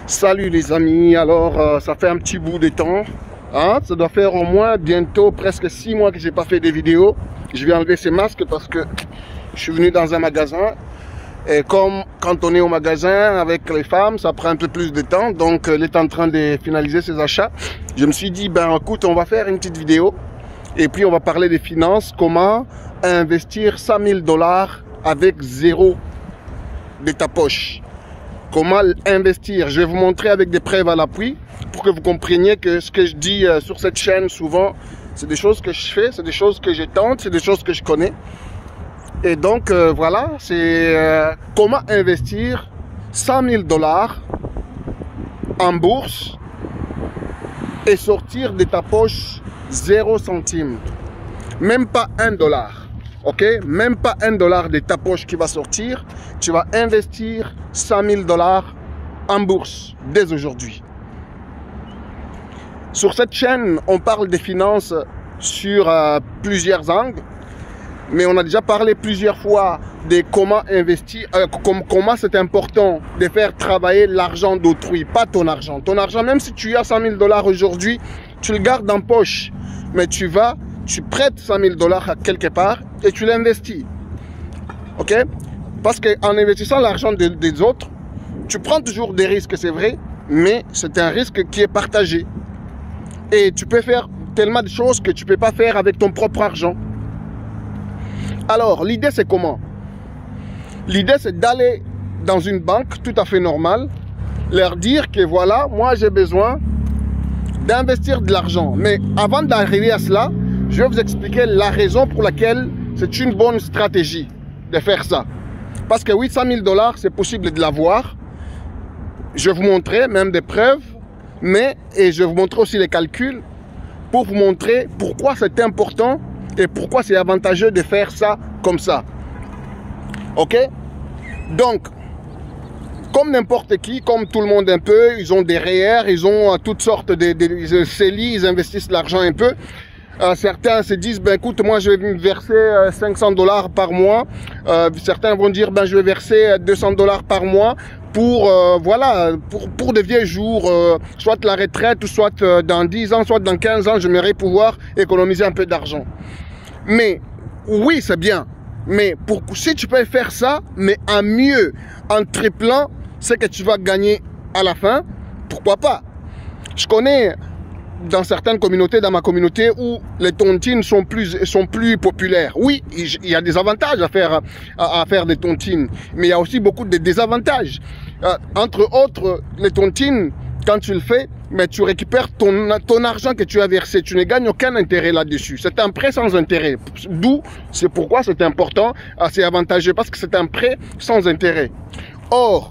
Salut les amis, alors ça fait un petit bout de temps, hein? Ça doit faire au moins bientôt presque 6 mois que j'ai pas fait des vidéos. Je vais enlever ces masques parce que je suis venu dans un magasin et comme quand on est au magasin avec les femmes, ça prend un peu plus de temps, donc elle est en train de finaliser ses achats. Je me suis dit, ben écoute, on va faire une petite vidéo et puis on va parler des finances, comment investir 100 000 $ avec zéro de ta poche. Comment investir? Je vais vous montrer avec des preuves à l'appui pour que vous compreniez que ce que je dis sur cette chaîne souvent, c'est des choses que je fais, c'est des choses que je tente, c'est des choses que je connais. Et donc voilà, c'est comment investir 100 000 $ en bourse et sortir de ta poche 0 centime, même pas $1. Ok, même pas $1 de ta poche qui va sortir, tu vas investir 100 000 $ en bourse dès aujourd'hui. Sur cette chaîne, on parle des finances sur plusieurs angles, mais on a déjà parlé plusieurs fois de comment investir, comment c'est important de faire travailler l'argent d'autrui, pas ton argent. Ton argent, même si tu as 100 000 $ aujourd'hui, tu le gardes en poche, mais tu prêtes 100 000 $ à quelque part et tu l'investis. Ok? Parce qu'en investissant l'argent des autres, tu prends toujours des risques, c'est vrai, mais c'est un risque qui est partagé. Et tu peux faire tellement de choses que tu ne peux pas faire avec ton propre argent. Alors, l'idée c'est comment? L'idée c'est d'aller dans une banque tout à fait normale, leur dire que voilà, moi j'ai besoin d'investir de l'argent. Mais avant d'arriver à cela, je vais vous expliquer la raison pour laquelle c'est une bonne stratégie de faire ça. Parce que 800 000 $, c'est possible de l'avoir. Je vais vous montrer même des preuves, et je vais vous montrer aussi les calculs pour vous montrer pourquoi c'est important et pourquoi c'est avantageux de faire ça comme ça. Ok? Donc, comme n'importe qui, comme tout le monde un peu, ils ont des REER, ils ont toutes sortes de CELI, ils investissent l'argent un peu. Certains se disent, ben écoute, moi je vais me verser 500 $ par mois. Certains vont dire, ben je vais verser 200 $ par mois pour voilà, pour de vieux jours, soit la retraite, soit dans 10 ans, soit dans 15 ans, j'aimerais pouvoir économiser un peu d'argent. Mais oui, c'est bien. Mais si tu peux faire ça, mais en mieux, en triplant ce que tu vas gagner à la fin, pourquoi pas? Je connais dans certaines communautés, dans ma communauté, où les tontines sont plus populaires. Oui, il y a des avantages à faire des tontines, mais il y a aussi beaucoup de désavantages. Entre autres, les tontines, quand tu le fais, mais tu récupères ton argent que tu as versé. Tu ne gagnes aucun intérêt là-dessus. C'est un prêt sans intérêt. D'où, c'est pourquoi c'est important, c'est avantageux, parce que c'est un prêt sans intérêt. Or,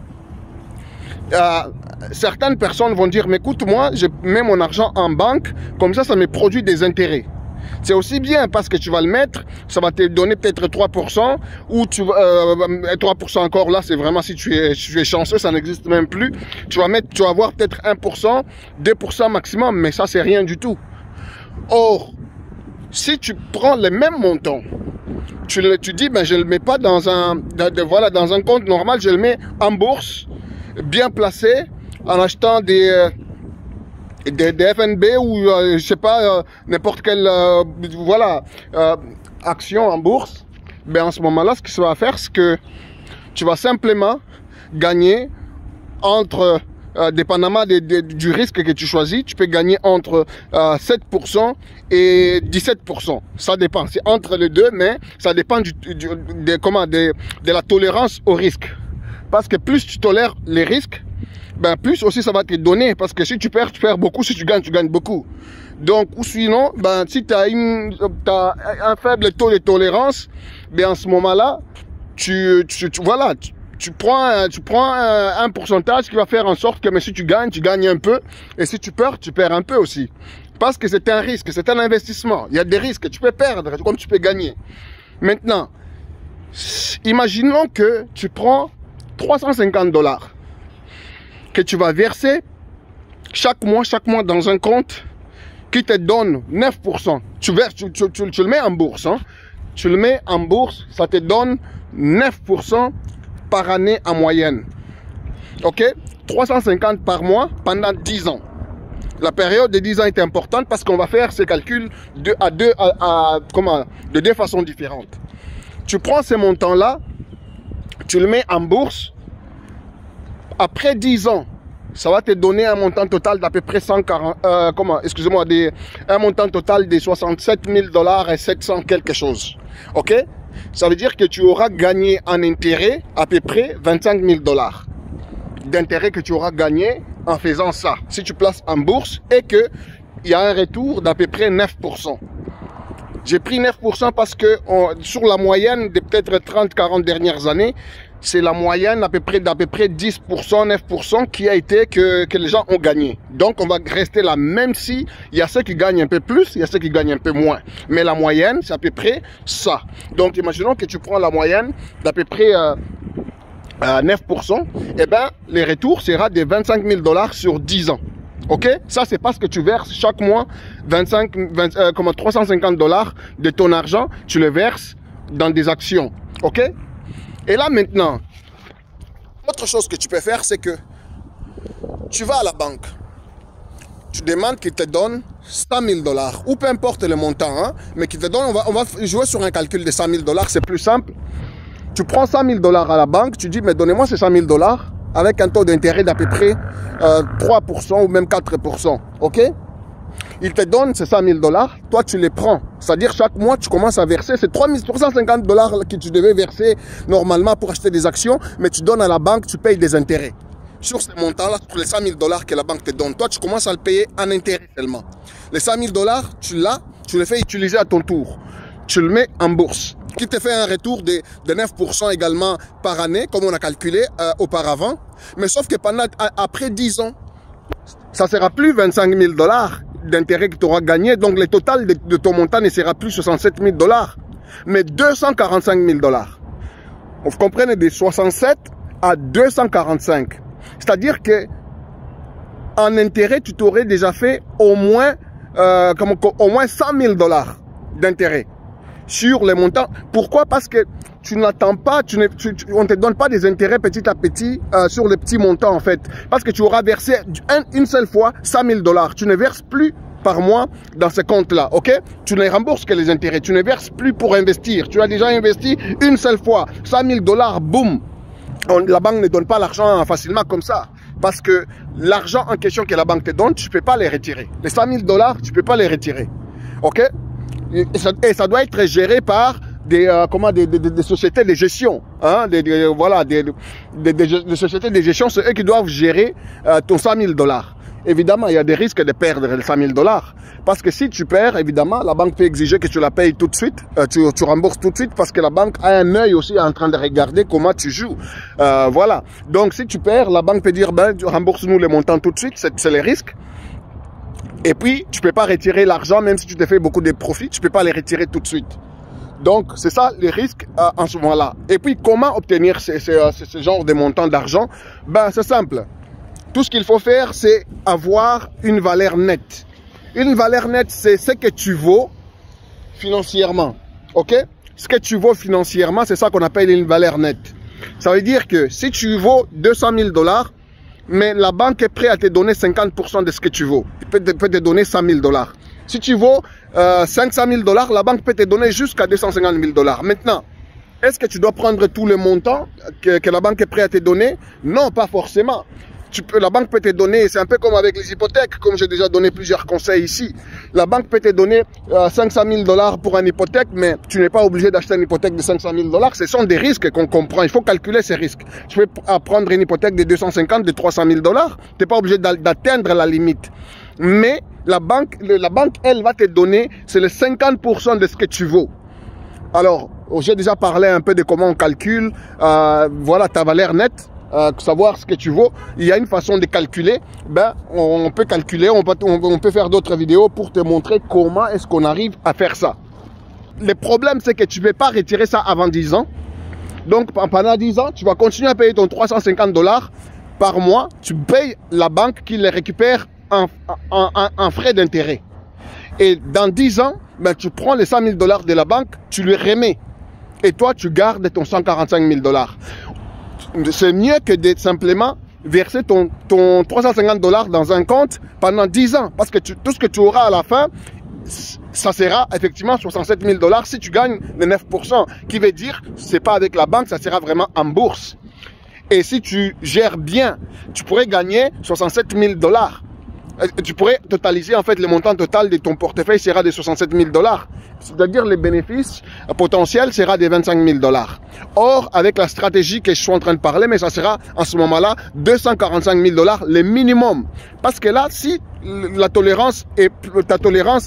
certaines personnes vont dire, mais écoute, moi, je mets mon argent en banque, comme ça me produit des intérêts. C'est aussi bien parce que tu vas le mettre, ça va te donner peut-être 3%, ou 3% encore là, c'est vraiment si tu es chanceux, ça n'existe même plus. Tu vas avoir peut-être 1%, 2% maximum, mais ça c'est rien du tout. Or, si tu prends le même montant, tu dis, ben je le mets pas dans dans un compte normal, je le mets en bourse, bien placé, en achetant des FNB ou je sais pas, n'importe quelle action en bourse. Ben en ce moment là, ce que ça va faire, c'est que tu vas simplement gagner entre dépendamment du risque que tu choisis, tu peux gagner entre 7% et 17%. Ça dépend, c'est entre les deux, mais ça dépend de la tolérance au risque. Parce que plus tu tolères les risques, ben plus aussi ça va te donner. Parce que si tu perds beaucoup. Si tu gagnes beaucoup. Donc, ou sinon, ben si tu as un faible taux de tolérance, ben en ce moment-là, tu prends un pourcentage qui va faire en sorte que mais si tu gagnes un peu. Et si tu perds un peu aussi. Parce que c'est un risque, c'est un investissement. Il y a des risques, tu peux perdre comme tu peux gagner. Maintenant, imaginons que tu prends 350 $ que tu vas verser chaque mois dans un compte qui te donne 9%. Tu le mets en bourse. Hein? Tu le mets en bourse, ça te donne 9% par année en moyenne. Ok? 350 par mois pendant 10 ans. La période de 10 ans est importante parce qu'on va faire ces calculs de deux façons différentes. Tu prends ces montants-là, tu le mets en bourse. Après 10 ans, ça va te donner un montant total d'à peu près 140, un montant total de 67 000 $ et 700 quelque chose. Ok? Ça veut dire que tu auras gagné en intérêt à peu près 25 000 $ d'intérêt que tu auras gagné en faisant ça. Si tu places en bourse et que il y a un retour d'à peu près 9%. J'ai pris 9% parce que sur la moyenne de peut-être 30-40 dernières années, c'est la moyenne d'à peu près 10%, 9% qui a été que les gens ont gagné. Donc on va rester là, même si il y a ceux qui gagnent un peu plus, il y a ceux qui gagnent un peu moins. Mais la moyenne, c'est à peu près ça. Donc imaginons que tu prends la moyenne d'à peu près 9%, et ben les retours sera de 25 000 $ sur 10 ans. Ok, ça c'est parce que tu verses chaque mois 350 $ de ton argent, tu le verses dans des actions. Ok, et là maintenant, autre chose que tu peux faire, c'est que tu vas à la banque, tu demandes qu'ils te donnent 100 000 $, ou peu importe le montant, hein, mais qu'ils te donnent, on va jouer sur un calcul de 100 000 $, c'est plus simple. Tu prends 100 000 $ à la banque, tu dis, mais donnez-moi ces 100 000 $ avec un taux d'intérêt d'à peu près 3% ou même 4%. Ok? Ils te donnent ces 100 000 $, toi tu les prends. C'est-à-dire chaque mois tu commences à verser, c'est 350 $ que tu devais verser normalement pour acheter des actions, mais tu donnes à la banque, tu payes des intérêts. Sur ce montant-là, sur les 100 000 $ que la banque te donne, toi tu commences à le payer en intérêt seulement. Les 100 000 $, tu l'as, tu le fais utiliser à ton tour. Tu le mets en bourse, qui te fait un retour de 9% également par année, comme on a calculé auparavant. Mais sauf que après 10 ans, ça ne sera plus 25 000 $ d'intérêt que tu auras gagné. Donc le total de ton montant ne sera plus 67 000 $, mais 245 000 $. Vous comprenez, de 67 à 245. C'est-à-dire que en intérêt, tu t'aurais déjà fait au moins 100 000 $ d'intérêt sur les montants. Pourquoi? Parce que tu n'attends pas, on ne te donne pas des intérêts petit à petit sur les petits montants en fait. Parce que tu auras versé une seule fois 100 000 $. Tu ne verses plus par mois dans ce compte-là, ok? Tu ne rembourses que les intérêts. Tu ne verses plus pour investir. Tu as déjà investi une seule fois. 100 000 $, boum! La banque ne donne pas l'argent facilement comme ça. Parce que l'argent en question que la banque te donne, tu ne peux pas les retirer. Les 100 000 $, tu ne peux pas les retirer. Ok? Et ça doit être géré par des sociétés de gestion, hein, des sociétés de gestion, c'est eux qui doivent gérer ton 100 000 $. Évidemment, il y a des risques de perdre les 100 000 $, parce que si tu perds, évidemment, la banque peut exiger que tu la payes tout de suite, tu rembourses tout de suite, parce que la banque a un œil aussi en train de regarder comment tu joues. Voilà. Donc, si tu perds, la banque peut dire, ben, rembourse-nous les montants tout de suite, c'est les risques. Et puis, tu ne peux pas retirer l'argent, même si tu te fais beaucoup de profits, tu ne peux pas les retirer tout de suite. Donc, c'est ça les risques en ce moment-là. Et puis, comment obtenir ce genre de montant d'argent? Ben, c'est simple. Tout ce qu'il faut faire, c'est avoir une valeur nette. Une valeur nette, c'est ce que tu vaux financièrement. Ok? Ce que tu vaux financièrement, c'est ça qu'on appelle une valeur nette. Ça veut dire que si tu vaux 200 000 $, mais la banque est prête à te donner 50% de ce que tu vaux. Elle peut te donner 100 000 $. Si tu vaux 500 000 $, la banque peut te donner jusqu'à 250 000 $. Maintenant, est-ce que tu dois prendre tout le montant que la banque est prête à te donner? Non, pas forcément. La banque peut te donner, c'est un peu comme avec les hypothèques, comme j'ai déjà donné plusieurs conseils ici. La banque peut te donner 500 000 $ pour une hypothèque, mais tu n'es pas obligé d'acheter une hypothèque de 500 000 $. Ce sont des risques qu'on comprend. Il faut calculer ces risques. Tu peux prendre une hypothèque de 250, de 300 000 $. Tu n'es pas obligé d'atteindre la limite. Mais la banque, elle va te donner, c'est le 50% de ce que tu vaux. Alors, j'ai déjà parlé un peu de comment on calcule, voilà ta valeur nette. Savoir ce que tu vaux, il y a une façon de calculer. Ben, on peut calculer, on peut faire d'autres vidéos pour te montrer comment est-ce qu'on arrive à faire ça. Le problème, c'est que tu ne peux pas retirer ça avant 10 ans. Donc, pendant 10 ans, tu vas continuer à payer ton 350 $ par mois. Tu payes la banque qui les récupère en frais d'intérêt. Et dans 10 ans, ben, tu prends les 100 000 $ de la banque, tu lui remets. Et toi, tu gardes ton 145 000 $. C'est mieux que de simplement verser ton 350 $ dans un compte pendant 10 ans. Parce que tout ce que tu auras à la fin, ça sera effectivement 67 000 $ si tu gagnes les 9%. Qui veut dire, c'est pas avec la banque, ça sera vraiment en bourse. Et si tu gères bien, tu pourrais gagner 67 000 $. Tu pourrais totaliser, en fait, le montant total de ton portefeuille sera de 67 000 $. C'est-à-dire, les bénéfices potentiels sera de 25 000 $. Or, avec la stratégie que je suis en train de parler, mais ça sera, en ce moment-là, 245 000 $, le minimum. Parce que là, si la tolérance est, ta tolérance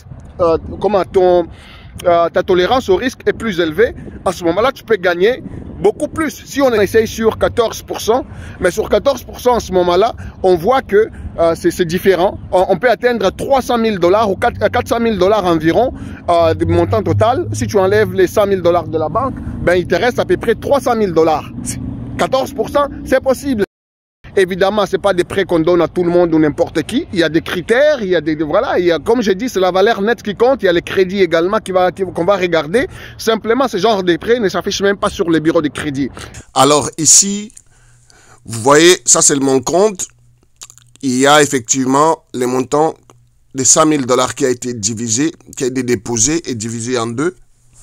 au risque est plus élevée, à ce moment-là, tu peux gagner beaucoup plus. Si on essaye sur 14%, mais sur 14% en ce moment-là, on voit que c'est différent. On peut atteindre 300 000 $ ou 400 000 $ environ de montant total. Si tu enlèves les 100 000 $ de la banque, ben, il te reste à peu près 300 000 $. 14%, c'est possible. Évidemment, ce n'est pas des prêts qu'on donne à tout le monde ou n'importe qui. Il y a des critères, il y a voilà, comme je dis, c'est la valeur nette qui compte. Il y a les crédits également qu'on va regarder. Simplement, ce genre de prêts ne s'affiche même pas sur les bureaux de crédit. Alors ici, vous voyez, ça c'est mon compte. Il y a effectivement le montant de 100 000 $ qui a été divisé, qui a été déposé et divisé en deux.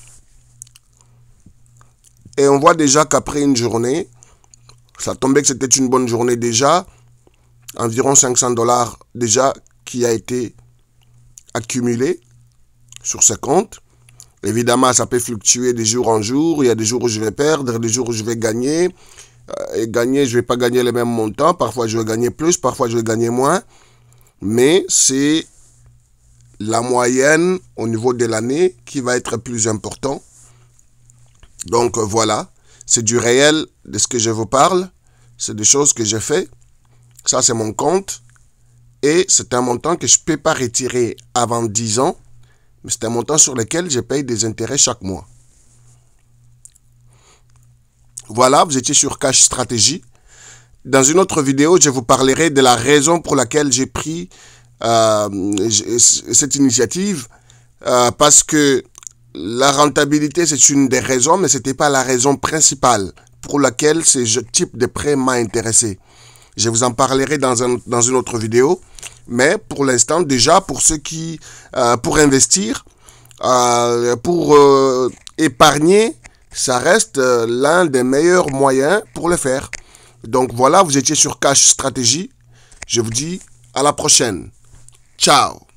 Et on voit déjà qu'après une journée, ça tombait que c'était une bonne journée déjà. Environ 500 $ déjà qui a été accumulé sur ce compte. Évidemment, ça peut fluctuer de jour en jour. Il y a des jours où je vais perdre, des jours où je vais gagner. Et gagner, je ne vais pas gagner le même montant. Parfois, je vais gagner plus, parfois, je vais gagner moins. Mais c'est la moyenne au niveau de l'année qui va être plus important. Donc, voilà. C'est du réel de ce que je vous parle. C'est des choses que j'ai fait. Ça, c'est mon compte. Et c'est un montant que je ne peux pas retirer avant 10 ans. Mais c'est un montant sur lequel je paye des intérêts chaque mois. Voilà, vous étiez sur Cash Stratégie. Dans une autre vidéo, je vous parlerai de la raison pour laquelle j'ai pris cette initiative. Parce que la rentabilité, c'est une des raisons, mais ce n'était pas la raison principale pour laquelle ce type de prêt m'a intéressé. Je vous en parlerai dans une autre vidéo. Mais pour l'instant, déjà, pour ceux qui... pour investir, pour épargner, ça reste l'un des meilleurs moyens pour le faire. Donc voilà, vous étiez sur Cash Stratégie. Je vous dis à la prochaine. Ciao.